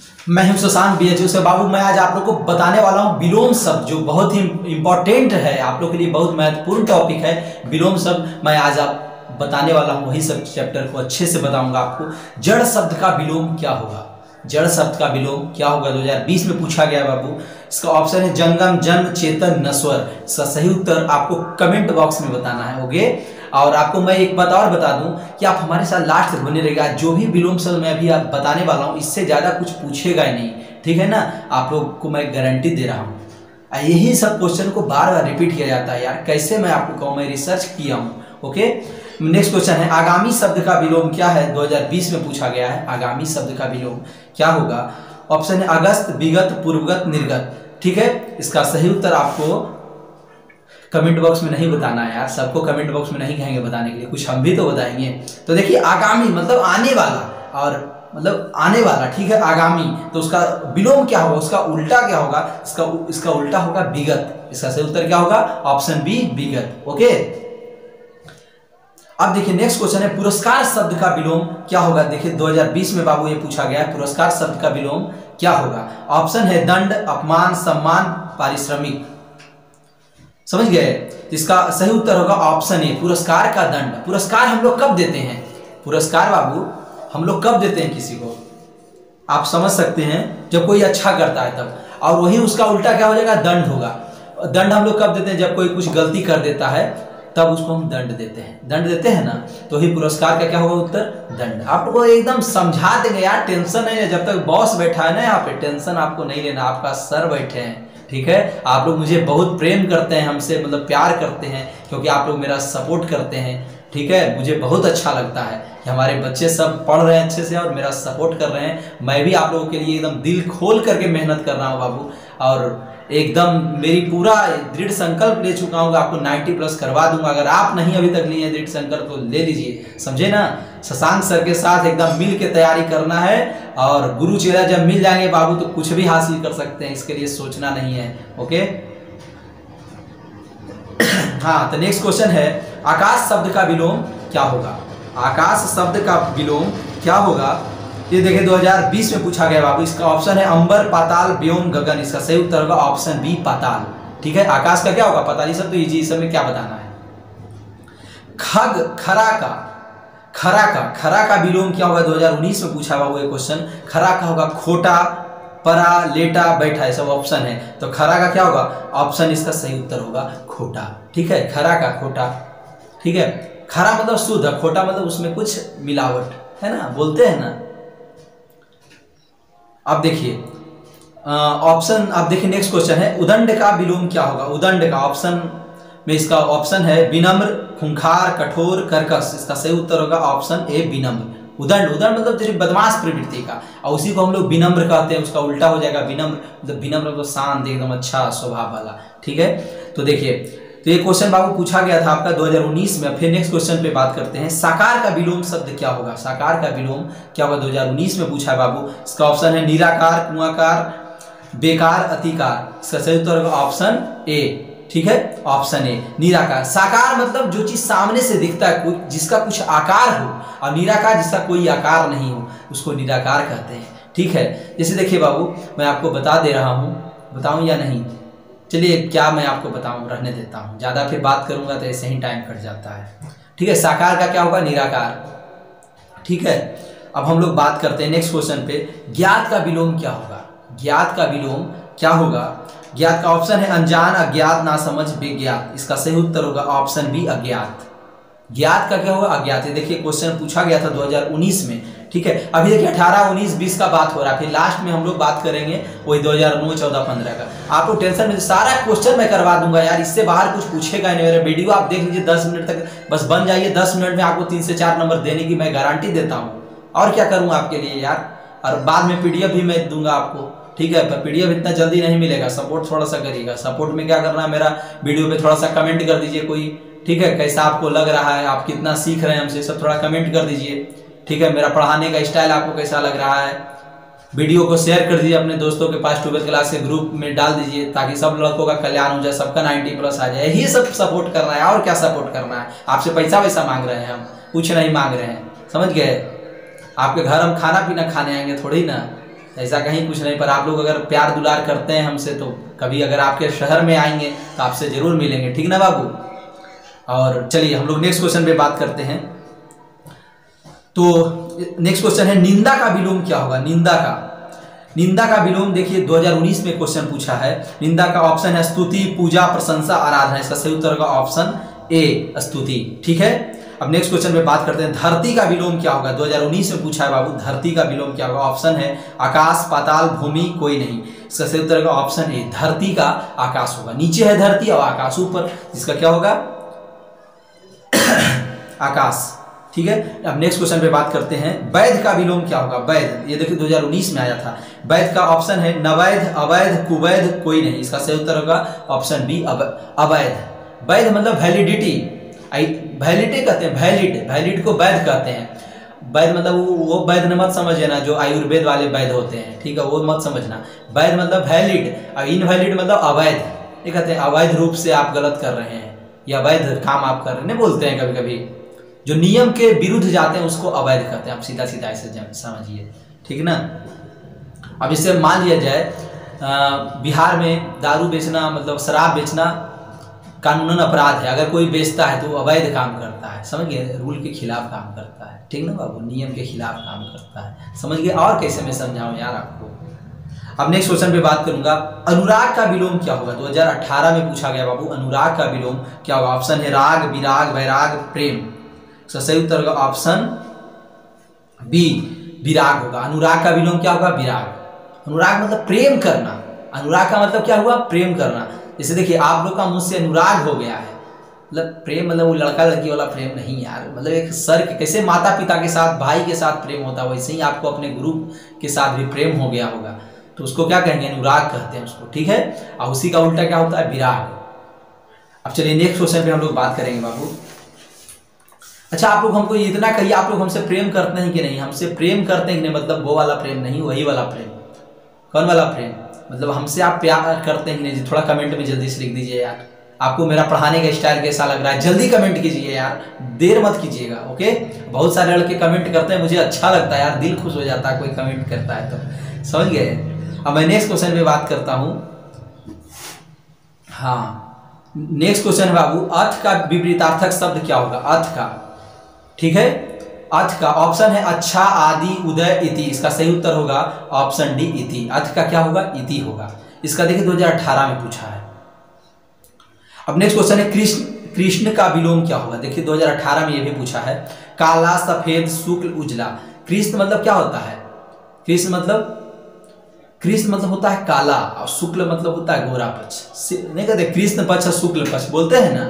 मैं हूं शशांक बीएचयू से। बाबू मैं आज आप लोग को बताने वाला हूं विलोम शब्द, जो बहुत ही इंपॉर्टेंट है, आप लोग के लिए बहुत महत्वपूर्ण टॉपिक है विलोम शब्द। मैं आज आप बताने वाला हूं, वही सब चैप्टर को अच्छे से बताऊंगा आपको। जड़ शब्द का विलोम क्या होगा, जड़ शब्द का विलोम क्या होगा 2020 में पूछा गया बाबू। इसका ऑप्शन है जंगम, जन्म, चेतन, नश्वर। इसका सही उत्तर आपको कमेंट बॉक्स में बताना है। ओके, और आपको मैं एक बात और बता दूं कि आप हमारे साथ लास्ट तक बने रहिएगा। जो भी विलोम शब्द मैं अभी आप बताने वाला हूं, इससे ज्यादा कुछ पूछेगा ही नहीं, ठीक है ना। आप लोग को मैं गारंटी दे रहा हूं। यही सब क्वेश्चन को बार बार रिपीट किया जाता है यार, कैसे मैं आपको कहूं, मैं रिसर्च किया हूं। ओके, नेक्स्ट क्वेश्चन है आगामी शब्द का विलोम क्या है, 2020 में पूछा गया है। आगामी शब्द का विलोम क्या होगा? ऑप्शन है अगस्त, विगत, पूर्वगत, निर्गत। ठीक है, इसका सही उत्तर आपको कमेंट बॉक्स में नहीं बताना है यार, सबको कमेंट बॉक्स में नहीं कहेंगे बताने के लिए, कुछ हम भी तो बताएंगे। तो देखिए आगामी मतलब आने वाला, और मतलब आने वाला, ठीक है। आगामी तो उसका विलोम क्या होगा, उसका उल्टा क्या होगा? इसका उल्टा होगा विगत। इसका सही उत्तर क्या होगा? ऑप्शन बी, विगत। ओके, अब देखिए नेक्स्ट क्वेश्चन है पुरस्कार शब्द का विलोम क्या होगा। देखिए 2020 में बाबू ये पूछा गया है, पुरस्कार शब्द का विलोम क्या होगा। ऑप्शन है दंड, अपमान, सम्मान, पारिश्रमिक। समझ गए? इसका सही उत्तर होगा ऑप्शन ए, पुरस्कार का दंड। पुरस्कार हम लोग कब देते हैं? पुरस्कार बाबू हम लोग कब देते हैं किसी को, आप समझ सकते हैं, जब कोई अच्छा करता है तब। और वही उसका उल्टा क्या हो जाएगा? दंड होगा। दंड हम लोग कब देते हैं? जब कोई कुछ गलती कर देता है तब उसको हम दंड देते हैं, दंड देते हैं ना। तो ही पुरस्कार का क्या होगा उत्तर? दंड। आपको एकदम समझा देंगे यार, टेंशन नहीं है। जब तक बॉस बैठा है ना यहाँ पे, टेंशन आपको नहीं लेना, आपका सर बैठे हैं, ठीक है। आप लोग मुझे बहुत प्रेम करते हैं, हमसे मतलब प्यार करते हैं, क्योंकि आप लोग मेरा सपोर्ट करते हैं, ठीक है। मुझे बहुत अच्छा लगता है कि हमारे बच्चे सब पढ़ रहे हैं अच्छे से और मेरा सपोर्ट कर रहे हैं। मैं भी आप लोगों के लिए एकदम दिल खोल करके मेहनत कर रहा हूँ बाबू, और एकदम मेरी पूरा दृढ़ संकल्प ले चुका हूँ, आपको 90+ करवा दूंगा। अगर आप नहीं अभी तक लिए हैं दृढ़ संकल्प तो ले लीजिए, समझे ना। शशांक सर के साथ एकदम मिल के तैयारी करना है, और गुरु चेला जब मिल जाएंगे बाबू तो कुछ भी हासिल कर सकते हैं, इसके लिए सोचना नहीं है। ओके हाँ, तो नेक्स्ट क्वेश्चन है आकाश शब्द का विलोम क्या होगा। आकाश शब्द का विलोम क्या होगा, ये देखिए 2020 में पूछा गया बाबू। इसका ऑप्शन है अंबर, पाताल, व्योम, गगन। इसका सही उत्तर होगा ऑप्शन बी, पाताल। ठीक है, आकाश का क्या होगा? पाताल। ये सब तो इजी, सब में क्या बताना है? खग, खरा का विलोम क्या होगा, 2019 में पूछा बाबू ये क्वेश्चन। खरा का होगा खोटा, परा, लेटा, बैठा, ये सब ऑप्शन है। तो खरा का क्या होगा? ऑप्शन इसका सही उत्तर होगा खोटा। ठीक है, खरा का खोटा। ठीक है, खरा मतलब शुद्ध, खोटा मतलब उसमें कुछ मिलावट है ना, बोलते हैं ना। अब देखिए ऑप्शन, अब देखिए नेक्स्ट क्वेश्चन है उदंड का विलोम क्या होगा। उदंड का ऑप्शन में इसका ऑप्शन है विनम्र, खूंखार, कठोर, कर्कश। इसका सही उत्तर होगा ऑप्शन ए, विनम्र। उदंड, उदंड मतलब जैसे बदमाश प्रवृत्ति का, और उसी को हम लोग विनम्र कहते हैं। उसका उल्टा हो जाएगा विनम्र, मतलब विनम्र मतलब शांत, एकदम अच्छा स्वभाव वाला। ठीक है, तो देखिए, तो ये क्वेश्चन बाबू पूछा गया था आपका 2019 में। फिर नेक्स्ट क्वेश्चन पे बात करते हैं साकार का विलोम शब्द क्या होगा। साकार का विलोम क्या होगा, 2019 में पूछा है बाबू। इसका ऑप्शन है निराकार, कुआकार, बेकार, अतिकार। इसका सही उत्तर होगा ऑप्शन ए। ठीक है, ऑप्शन ए, निराकार। साकार मतलब जो चीज सामने से दिखता है, जिसका कुछ आकार हो, और निराकार जिसका कोई आकार नहीं हो, उसको निराकार कहते हैं। ठीक है, जैसे देखिए बाबू मैं आपको बता दे रहा हूं, बताऊं या नहीं? चलिए, क्या मैं आपको बताऊं, रहने देता हूं, ज्यादा फिर बात करूंगा तो ऐसे ही टाइम कट जाता है। ठीक है, साकार का क्या होगा? निराकार। ठीक है, अब हम लोग बात करते हैं नेक्स्ट क्वेश्चन पे, ज्ञात का विलोम क्या होगा। ज्ञात का विलोम क्या होगा? ज्ञात का ऑप्शन है अनजान, अज्ञात, नासमझ, बेज्ञात। इसका सही उत्तर होगा ऑप्शन बी, अज्ञात। ज्ञात का क्या होगा? अज्ञात। ये देखिए क्वेश्चन पूछा गया था 2019 में। ठीक है, अभी देखिए 18, 19, 20 का बात हो रहा है, फिर लास्ट में हम लोग बात करेंगे वही 2009, 14, 15 का। आप लोग टेंशन में, सारा क्वेश्चन मैं करवा दूंगा यार, इससे बाहर कुछ पूछेगा नहीं। मेरा वीडियो आप देख लीजिए 10 मिनट तक बस बन जाइए, 10 मिनट में आपको 3 से 4 नंबर देने की मैं गारंटी देता हूँ। और क्या करूँ आपके लिए यार, और बाद में PDF भी मैं दूंगा आपको। ठीक है, पर PDF इतना जल्दी नहीं मिलेगा, सपोर्ट थोड़ा सा करिएगा। सपोर्ट में क्या करना है, मेरा वीडियो पे थोड़ा सा कमेंट कर दीजिए कोई, ठीक है, कैसा आपको लग रहा है, आप कितना सीख रहे हैं हमसे, सब थोड़ा कमेंट कर दीजिए। ठीक है, मेरा पढ़ाने का स्टाइल आपको कैसा लग रहा है। वीडियो को शेयर कर दीजिए अपने दोस्तों के पास, 12th क्लास के ग्रुप में डाल दीजिए, ताकि सब लड़कों का कल्याण हो जाए, सबका 90+ आ जाए। यही सब सपोर्ट करना है, और क्या सपोर्ट करना है। आपसे पैसा वैसा मांग रहे हैं हम, कुछ नहीं मांग रहे हैं, समझ गए। आपके घर हम खाना पीना खाने आएंगे थोड़ी ना, ऐसा कहीं कुछ नहीं, पर आप लोग अगर प्यार दुलार करते हैं हमसे तो कभी अगर आपके शहर में आएंगे तो आपसे जरूर मिलेंगे, ठीक ना बाबू। और चलिए हम लोग नेक्स्ट क्वेश्चन पे बात करते हैं। तो नेक्स्ट क्वेश्चन है निंदा का विलोम क्या होगा। निंदा का विलोम देखिए 2019 में क्वेश्चन पूछा है। निंदा का ऑप्शन है स्तुति, पूजा, प्रशंसा, आराधना। इसका सही उत्तर होगा ऑप्शन ए स्तुति, ठीक है। अब नेक्स्ट क्वेश्चन में बात करते हैं धरती का विलोम क्या होगा। 2019 में पूछा है बाबू, धरती का विलोम क्या होगा। ऑप्शन है आकाश, पाताल, भूमि, कोई नहीं। इसका सही उत्तर होगा ऑप्शन ए, धरती का आकाश होगा। नीचे है धरती और आकाश ऊपर, जिसका क्या होगा आकाश, ठीक है। अब नेक्स्ट क्वेश्चन पे बात करते हैं वैध का विलोम क्या होगा। वैध, ये देखिए 2019 में आया था। वैध का ऑप्शन है नवैध, अवैध, कुवैध, कोई नहीं। इसका सही उत्तर होगा ऑप्शन बी, अवैध। वैध मतलब वैलिडिटी, वैलिडिटी कहते हैं, वैलिड को वैध कहते हैं। वैध मतलब वो वैध न मत समझना जो आयुर्वेद वाले वैध होते हैं, ठीक है, वो मत समझना। वैध मतलब वैलिड और इनवैलिड मतलब अवैध। ये कहते हैं अवैध रूप से आप गलत कर रहे हैं या वैध काम आप कर रहे हैं, बोलते हैं कभी कभी। जो नियम के विरुद्ध जाते हैं उसको अवैध कहते हैं। आप सीधा सीधा ऐसे समझिए, ठीक ना। अब इससे मान लिया जाए बिहार में दारू बेचना मतलब शराब बेचना कानूनन अपराध है। अगर कोई बेचता है तो वो अवैध काम करता है, समझ गए, रूल के खिलाफ काम करता है, ठीक ना बाबू, नियम के खिलाफ काम करता है, समझ गए। और कैसे मैं समझाऊं यार आपको। अब नेक्स्ट क्वेश्चन पे बात करूंगा अनुराग का विलोम क्या होगा। 2018 में पूछा गया बाबू, अनुराग का विलोम क्या होगा। ऑप्शन है राग, विराग, वैराग, प्रेम। इसका सही उत्तर होगा ऑप्शन बी, विराग होगा। अनुराग का विलोम क्या होगा, विराग। अनुराग मतलब प्रेम करना, अनुराग का मतलब क्या हुआ, प्रेम करना। जैसे देखिए आप लोग का मुझसे अनुराग हो गया है, मतलब प्रेम मतलब वो लड़का लड़की वाला प्रेम नहीं यार, मतलब एक सर के कैसे माता पिता के साथ, भाई के साथ प्रेम होता है, वैसे ही आपको अपने गुरु के साथ भी प्रेम हो गया होगा, तो उसको क्या कहेंगे, अनुराग कहते हैं उसको, ठीक है। और उसी का उल्टा क्या होता है, विराग। अब चलिए नेक्स्ट क्वेश्चन पे हम लोग बात करेंगे बाबू। अच्छा आप लोग हमको इतना कहिए, आप लोग हमसे प्रेम करते हैं कि नहीं। हमसे प्रेम करते हैं कि नहीं, मतलब वो वाला प्रेम नहीं, वही वाला प्रेम। कौन वाला प्रेम, मतलब हमसे आप प्यार करते हैं कि नहीं। थोड़ा कमेंट में जल्दी से लिख दीजिए यार। आपको मेरा पढ़ाने का स्टाइल कैसा लग रहा है, जल्दी कमेंट कीजिए यार, देर मत कीजिएगा, ओके। बहुत सारे लड़के कमेंट करते हैं, मुझे अच्छा लगता है यार, दिल खुश हो जाता है कोई कमेंट करता है तो, समझ गए। अब मैं नेक्स्ट क्वेश्चन पे बात करता हूँ। हाँ नेक्स्ट क्वेश्चन है बाबू, अर्थ का विपरीतार्थक शब्द क्या होगा, अर्थ का, ठीक है। अर्थ का ऑप्शन है अच्छा, आदि, उदय, इति। इसका सही उत्तर होगा ऑप्शन डी, इति। अर्थ का क्या होगा, इति होगा। इसका देखिए 2018 में पूछा है। अब नेक्स्ट क्वेश्चन है कृष्ण का विलोम क्या होगा। देखिए 2018 में ये भी पूछा है। काला, सफेद, शुक्ल, उजला। कृष्ण मतलब क्या होता है, कृष्ण मतलब होता है काला, और शुक्ल मतलब होता है गोरा पक्ष। नहीं कहते कृष्ण पक्ष और शुक्ल पक्ष, बोलते हैं ना,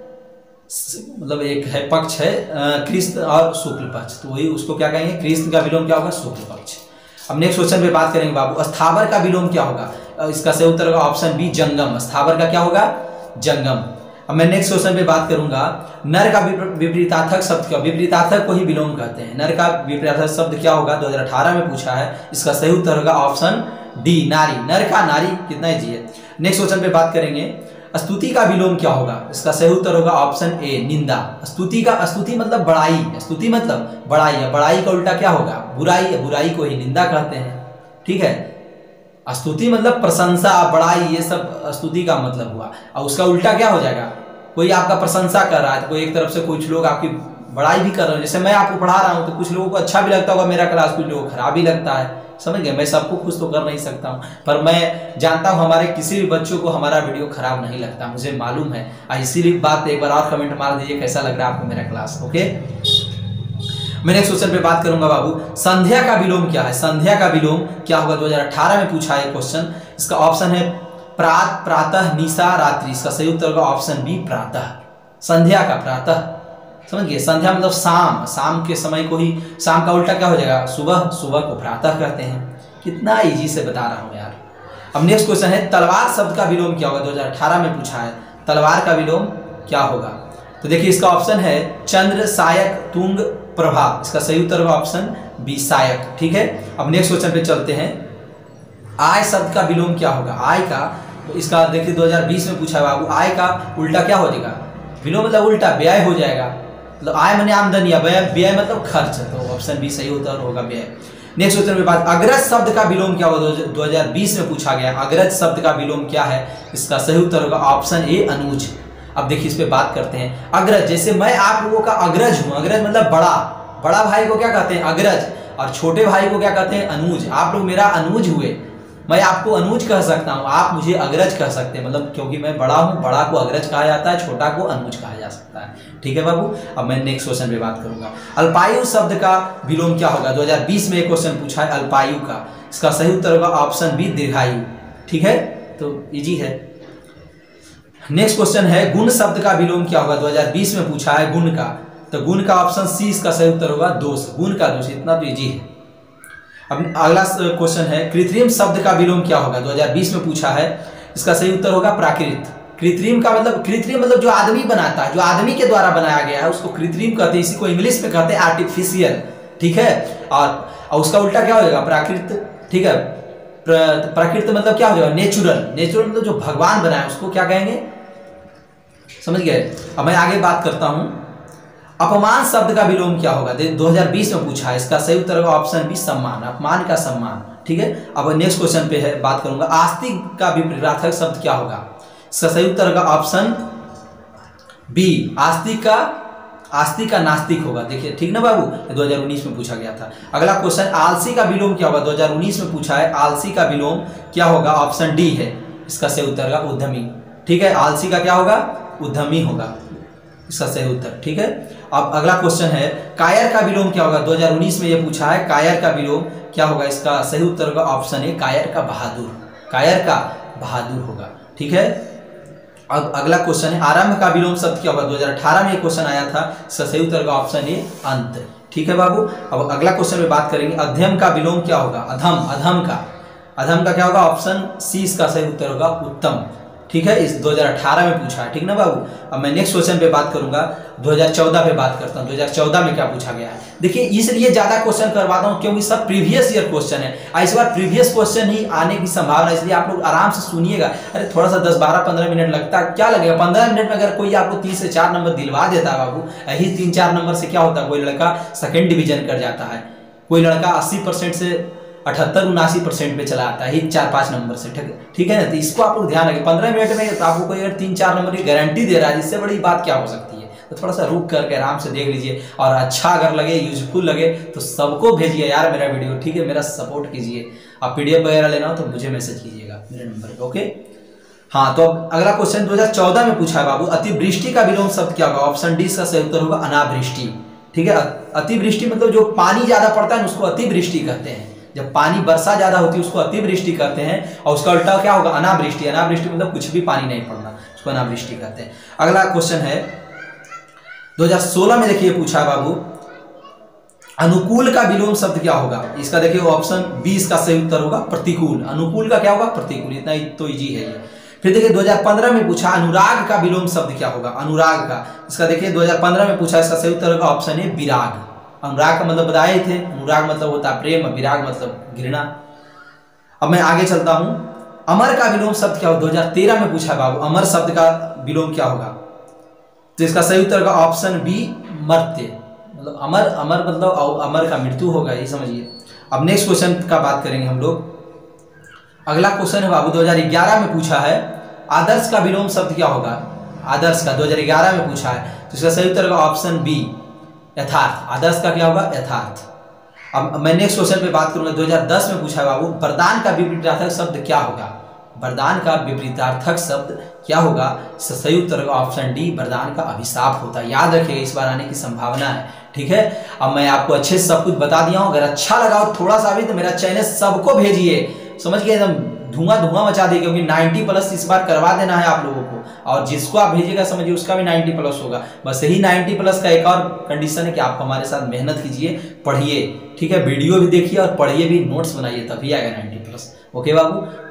मतलब एक है पक्ष है कृष्ण और शुक्ल पक्ष, तो वही उसको क्या कहेंगे, कृष्ण का विलोम क्या होगा, शुक्ल पक्ष। अब नेक्स्ट क्वेश्चन पे बात करेंगे बाबू, स्थावर का विलोम क्या होगा। इसका सही उत्तर होगा ऑप्शन बी, जंगम। स्थावर का क्या होगा, जंगम। अब मैं नेक्स्ट क्वेश्चन पे बात करूंगा नर का विपरीतार्थक शब्द क्या, विपरीतार्थक को ही विलोम कहते हैं। नर का विपरीतार्थक शब्द क्या होगा, 2018 में पूछा है। इसका सही उत्तर होगा ऑप्शन डी, नारी। नर का नारी, कितना इजी है। नेक्स्ट क्वेश्चन पे बात करेंगे स्तुति का विलोम क्या होगा। इसका सही उत्तर होगा ऑप्शन ए, निंदा। स्तुति मतलब बड़ाई, स्तुति मतलब बड़ाई है, बड़ाई का उल्टा क्या होगा, बुराई है, बुराई को ही निंदा कहते हैं, ठीक है। स्तुति मतलब प्रशंसा, बड़ाई, ये सब स्तुति का मतलब हुआ। और उसका उल्टा क्या हो जाएगा, कोई आपका प्रशंसा कर रहा है तो कोई एक तरफ से कुछ लोग आपकी बड़ाई भी कर रहे हैं। जैसे मैं आपको पढ़ा रहा हूँ तो कुछ लोगों को अच्छा भी लगता होगा मेरा क्लास, कुछ लोगों को खराब भी लगता है, समझ गए। मैं सबको खुश तो कर नहीं सकता हूँ, पर मैं जानता हूँ हमारे किसी भी बच्चों को हमारा वीडियो खराब नहीं लगता, मुझे मालूम है। इसीलिए बात एक बार और कमेंट मार दीजिए कैसा लग रहा है आपको मेरा क्लास, ओके। मैं नेक्स्ट क्वेश्चन पे बात करूंगा बाबू, संध्या का विलोम क्या है। संध्या का विलोम क्या होगा, 2018 में पूछा है क्वेश्चन। इसका ऑप्शन है प्रात, प्रातः, निशा, रात्रि। इसका सही उत्तर होगा ऑप्शन बी, प्रातः। संध्या का प्रातः, समझ गए। संध्या मतलब शाम, शाम के समय को ही, शाम का उल्टा क्या हो जाएगा, सुबह, सुबह को प्रातः कहते हैं। कितना इजी से बता रहा हूं यार। अब नेक्स्ट क्वेश्चन है तलवार शब्द का विलोम क्या होगा, 2018 में पूछा है। तलवार का विलोम क्या होगा, तो देखिए इसका ऑप्शन है चंद्र, सायक, तुंग, प्रभा। इसका सही उत्तर होगा ऑप्शन बी, सायक, ठीक है। अब नेक्स्ट क्वेश्चन पे चलते हैं, आय शब्द का विलोम क्या होगा। आय का, तो इसका देखिए 2020 में पूछा है बाबू, आय का उल्टा क्या हो जाएगा, विलोम मतलब उल्टा व्यय हो जाएगा, मतलब आय माने आमदनी, व्यय मतलब खर्च, तो ऑप्शन बी सही उत्तर होगा व्यय। नेक्स्ट क्वेश्चन पे बात, अग्रज शब्द का विलोम क्या होगा, 2020 में पूछा गया। अग्रज शब्द का विलोम क्या है, इसका सही उत्तर होगा ऑप्शन ए अनुज। अब देखिए इस पे बात करते हैं। अग्रज, जैसे मैं आप लोगों का अग्रज हूं, अग्रज मतलब बड़ा, बड़ा भाई को क्या कहते हैं अग्रज, और छोटे भाई को क्या कहते हैं अनुज। आप लोग मेरा अनुज हुए, मैं आपको अनुज कह सकता हूं, आप मुझे अग्रज कह सकते हैं, मतलब क्योंकि मैं बड़ा हूं, बड़ा को अग्रज कहा जाता है, छोटा को अनुज कहा जा सकता है। ठीक है बाबू। अब मैं नेक्स्ट क्वेश्चन पे बात करूंगा। अल्पायु शब्द का विलोम क्या होगा, 2020 में एक क्वेश्चन पूछा है अल्पायु का, इसका सही उत्तर होगा ऑप्शन बी दीर्घायु। ठीक है, तो इजी है। नेक्स्ट क्वेश्चन है गुण शब्द का विलोम क्या होगा, 2020 में पूछा है गुण का, तो गुण का ऑप्शन सी इसका सही उत्तर होगा दोष, गुण का दोष, इतना तो इजी है। अब अगला क्वेश्चन है कृत्रिम शब्द का विलोम क्या होगा, 2020 में पूछा है, इसका सही उत्तर होगा प्राकृत। कृत्रिम का मतलब, कृत्रिम मतलब जो आदमी बनाता है, जो आदमी के द्वारा बनाया गया है उसको कृत्रिम कहते हैं, इसी को इंग्लिश में कहते हैं आर्टिफिशियल। ठीक है, और उसका उल्टा क्या हो जाएगा प्राकृत। ठीक है, प्राकृत मतलब क्या हो जाएगा नेचुरल, नेचुरल मतलब जो भगवान बनाया उसको क्या कहेंगे, समझ गए। अब मैं आगे बात करता हूं, अपमान शब्द का विलोम क्या होगा, 2020 में पूछा है, इसका सही उत्तर होगा ऑप्शन बी सम्मान, अपमान का सम्मान। ठीक है, अब नेक्स्ट क्वेश्चन पे है बात करूंगा, आस्तिक का विपरीतार्थक शब्द क्या होगा, इसका सही उत्तर होगा ऑप्शन बी आस्तिक का नास्तिक होगा। देखिए ठीक ना बाबू, 2019 में पूछा गया था। अगला क्वेश्चन, आलसी का विलोम क्या होगा, 2019 में पूछा है, आलसी का विलोम क्या होगा, ऑप्शन डी है, इसका सही उत्तर होगा उद्यमी। ठीक है, आलसी का क्या होगा उद्यमी होगा, इसका सही उत्तर। ठीक है, अब अगला क्वेश्चन है कायर का विलोम क्या होगा, 2019 में ये पूछा है, कायर का विलोम क्या होगा, इसका सही उत्तर होगा ऑप्शन ए कायर का बहादुर, कायर का बहादुर होगा। ठीक है, अब अगला क्वेश्चन है आरंभ का विलोम शब्द क्या होगा, 2018 में एक क्वेश्चन आया था, इसका सही उत्तर होगा ऑप्शन ए अंत। ठीक है बाबू। अब अगला क्वेश्चन में बात करेंगे अध्यम का विलोम क्या होगा, अधम का क्या होगा, ऑप्शन सी इसका सही उत्तर होगा उत्तम। ठीक है, इस 2018 में पूछा है। ठीक ना बाबू। अब मैं नेक्स्ट क्वेश्चन पे बात करूंगा, 2014 पे बात करता हूँ, 2014 में क्या पूछा गया है। देखिए इसलिए ज्यादा क्वेश्चन करवाता हूँ क्योंकि सब प्रीवियस ईयर क्वेश्चन है, इस बार प्रीवियस क्वेश्चन ही आने की संभावना, इसलिए आप लोग आराम से सुनिएगा। अरे थोड़ा सा 10-12-15 मिनट लगता है, क्या लगेगा 15 मिनट में अगर कोई आपको 3 से 4 नंबर दिलवा देता है बाबू, यही 3-4 नंबर से क्या होता है, कोई लड़का सेकेंड डिवीजन कर जाता है, कोई लड़का 80% से 78-79% पे चला आता है, ही 4-5 नंबर से। ठीक है ना, तो इसको आप लोग ध्यान रखें। 15 मिनट में तो आपको कोई अगर 3-4 नंबर की गारंटी दे रहा है, इससे बड़ी बात क्या हो सकती है। तो थोड़ा सा रुक करके आराम से देख लीजिए, और अच्छा अगर लगे, यूजफुल लगे तो सबको भेजिए यार मेरा वीडियो। ठीक है, मेरा सपोर्ट कीजिए। आप PDF वगैरह लेना हो तो मुझे मैसेज कीजिएगा मेरे नंबर पे। ओके, हाँ, तो अब अगला क्वेश्चन 2014 में पूछा है बाबू, अतिवृष्टि का विलोम शब्द क्या होगा, ऑप्शन डी इसका सही उत्तर होगा अनावृष्टि। ठीक है, अतिवृष्टि मतलब जो पानी ज्यादा पड़ता है उसको अतिवृष्टि कहते हैं, जब पानी वर्षा ज्यादा होती है उसको अतिवृष्टि कहते हैं, और उसका उल्टा क्या होगा अनावृष्टि। अनावृष्टि मतलब कुछ भी पानी नहीं पड़ना, उसको अनावृष्टि कहते हैं। अगला क्वेश्चन है 2016 में देखिए पूछा है बाबू, अनुकूल का विलोम शब्द क्या होगा, इसका देखिए ऑप्शन बी इसका सही उत्तर होगा प्रतिकूल। अनुकूल का क्या होगा प्रतिकूल, इतना तो इजी है ये। फिर देखिए 2015 में पूछा अनुराग का विलोम शब्द क्या होगा, अनुराग का, इसका देखिए 2015 में पूछा, इसका सही उत्तर होगा ऑप्शन ए विराग। अनुराग का मतलब बताए थे, अनुराग मतलब होता है प्रेम, विराग मतलब घृणा। अब मैं आगे चलता हूं, अमर का विलोम शब्द क्या होगा, 2013 में पूछा बाबू, अमर शब्द का विलोम क्या होगा, तो इसका सही उत्तर का ऑप्शन बी मर्त्य, मतलब अमर मतलब अमर का मृत्यु होगा, ये समझिए। अब नेक्स्ट क्वेश्चन का बात करेंगे हम लोग। अगला क्वेश्चन है बाबू 2011 में पूछा है, आदर्श का विलोम शब्द क्या होगा, आदर्श का 2011 में पूछा है, तो इसका सही उत्तर का ऑप्शन बी यथार्थ। आदर्श का क्या होगा यथार्थ। अब मैं नेक्स्ट क्वेश्चन पे बात करूंगा, 2010 में पूछा है बाबू, वरदान का विपरीतार्थक शब्द क्या होगा, वरदान का विपरीतार्थक शब्द क्या होगा, सही उत्तर का ऑप्शन डी वरदान का अभिशाप होता है। याद रखिएगा, इस बार आने की संभावना है। ठीक है, अब मैं आपको अच्छे से सब कुछ बता दिया हूं, अगर अच्छा लगा हो थोड़ा सा भी तो मेरा चैनल सबको भेजिए, समझ के एकदम धुआं मचा दिए, क्योंकि 90+ इस बार करवा देना है आप लोगों को, और जिसको आप भेजिएगा समझिए उसका भी 90+ होगा। बस यही 90+ का एक और कंडीशन है कि आप हमारे साथ मेहनत कीजिए, पढ़िए। ठीक है, वीडियो भी देखिए और पढ़िए भी, नोट्स बनाइए, तभी आएगा 90+। ओके बाबू।